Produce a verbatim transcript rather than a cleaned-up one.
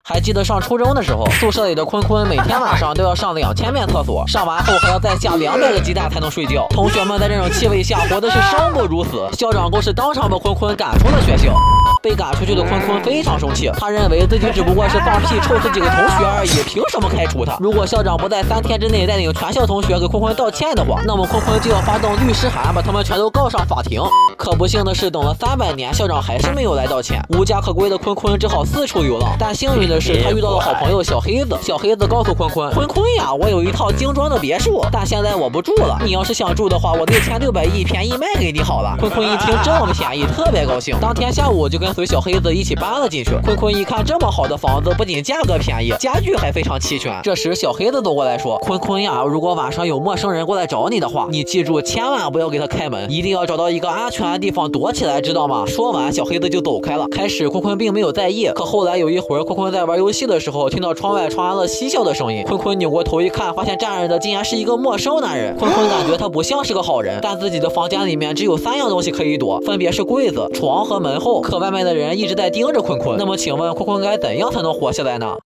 还记得上初中的时候，宿舍里的坤坤每天晚上都要上两千遍厕所，上完后还要再下两百个鸡蛋才能睡觉。同学们在这种气味下活的是生不如死，校长更是当场把坤坤赶出了学校。被赶出去的坤坤非常生气，他认为自己只不过是放屁臭死几个同学而已，凭什么开除他？如果校长不在三天之内带领全校同学给坤坤道歉的话，那么坤坤就要发动律师函把他们全都告上法庭。可不幸的是，等了三百年，校长还是没有来道歉。无家可归的坤坤只好四处流浪，但幸运的是，他遇到了好朋友小黑子。小黑子告诉坤坤：“坤坤呀，我有一套精装的别墅，但现在我不住了。你要是想住的话，我六千六百亿便宜卖给你好了。”坤坤一听这么便宜，特别高兴，当天下午就跟随小黑子一起搬了进去。坤坤一看这么好的房子，不仅价格便宜，家具还非常齐全。这时小黑子走过来说：“坤坤呀，如果晚上有陌生人过来找你的话，你记住千万不要给他开门，一定要找到一个安全的地方躲起来，知道吗？”说完，小黑子就走开了。开始坤坤并没有在意，可后来有一会儿，坤坤在玩游戏的时候，听到窗外传来了嬉笑的声音。坤坤扭过头一看，发现站着的竟然是一个陌生男人。坤坤感觉他不像是个好人，但自己的房间里面只有三样东西可以躲，分别是柜子、床和门后。可外面的人一直在盯着坤坤，那么请问坤坤该怎样才能活下来呢？